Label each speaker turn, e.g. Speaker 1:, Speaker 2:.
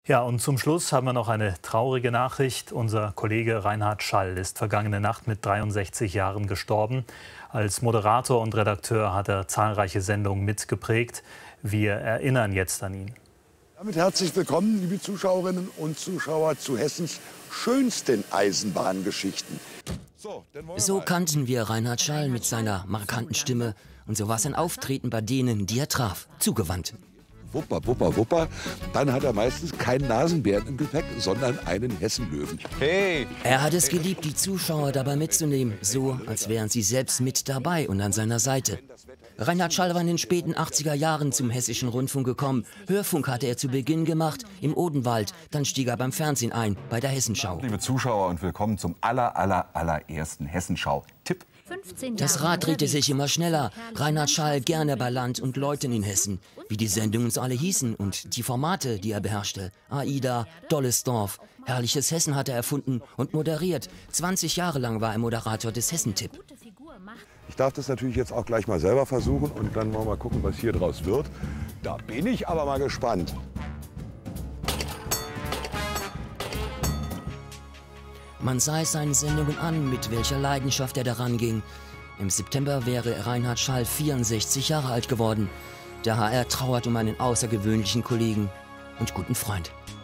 Speaker 1: Ja, und zum Schluss haben wir noch eine traurige Nachricht. Unser Kollege Reinhard Schall ist vergangene Nacht mit 63 Jahren gestorben. Als Moderator und Redakteur hat er zahlreiche Sendungen mitgeprägt. Wir erinnern jetzt an ihn.
Speaker 2: Damit herzlich willkommen, liebe Zuschauerinnen und Zuschauer, zu Hessens schönsten Eisenbahngeschichten.
Speaker 3: So kannten wir Reinhard Schall mit seiner markanten Stimme. Und so war sein Auftreten bei denen, die er traf, zugewandt.
Speaker 2: Wupper, wupper, wupper. Dann hat er meistens keinen Nasenbären im Gepäck, sondern einen Hessenlöwen.
Speaker 4: Hey!
Speaker 3: Er hat es geliebt, die Zuschauer dabei mitzunehmen, so als wären sie selbst mit dabei und an seiner Seite. Reinhard Schall war in den späten 80er Jahren zum Hessischen Rundfunk gekommen. Hörfunk hatte er zu Beginn gemacht, im Odenwald. Dann stieg er beim Fernsehen ein, bei der Hessenschau.
Speaker 4: Liebe Zuschauer und willkommen zum allerersten Hessenschau-Tipp.
Speaker 3: Das Rad drehte sich immer schneller. Reinhard Schall gerne bei Land und Leuten in Hessen. Wie die Sendungen so alle hießen und die Formate, die er beherrschte. AIDA, Dolles Dorf. Herrliches Hessen hat er erfunden und moderiert. 20 Jahre lang war er Moderator des Hessentipp.
Speaker 2: Ich darf das natürlich jetzt auch gleich mal selber versuchen und dann wollen wir mal gucken, was hier draus wird. Da bin ich aber mal gespannt.
Speaker 3: Man sah es seinen Sendungen an, mit welcher Leidenschaft er daran ging. Im September wäre Reinhard Schall 64 Jahre alt geworden. Der HR trauert um einen außergewöhnlichen Kollegen und guten Freund.